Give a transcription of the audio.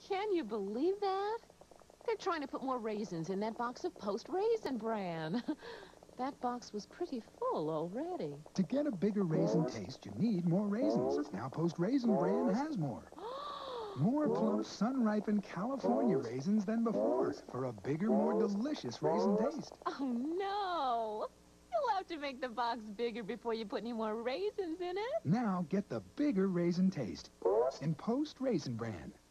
Can you believe that? They're trying to put more raisins in that box of post-raisin bran. That box was pretty full already. To get a bigger raisin taste, you need more raisins. Now post-raisin bran has more. More plump, sun-ripened California raisins than before for a bigger, more delicious raisin taste. Oh, no. You'll have to make the box bigger before you put any more raisins in it. Now get the bigger raisin taste in post-raisin bran.